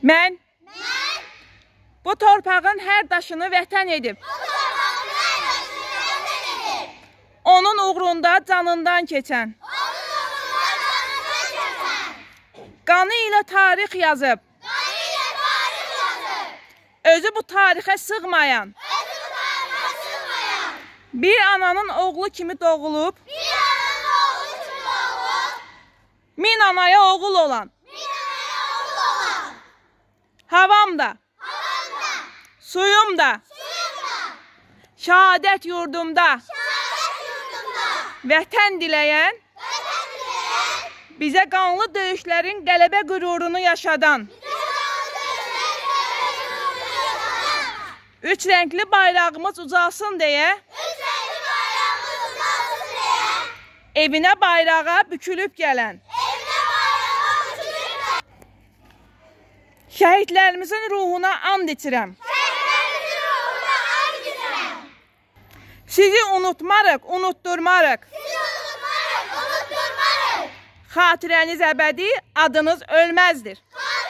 Mən bu torpağın hər daşını vətən edib, onun uğrunda canından keçən, qanı ilə tarix yazıb, özü bu tarixə sığmayan, bir ananın oğlu kimi doğulub, min anaya oğul olan, havamda, suyumda, şəhadət yurdumda, vətən diləyən, bizə qanlı döyüşlərin qələbə qürurunu yaşadan, üç rəngli bayrağımız ucalsın deyə, evinə bayrağa bükülüb gələn, şəhidlərimizin ruhuna and içirəm. Sizi unutmarıq, unutturmarıq. Xatirəniz əbədi, adınız ölməzdir.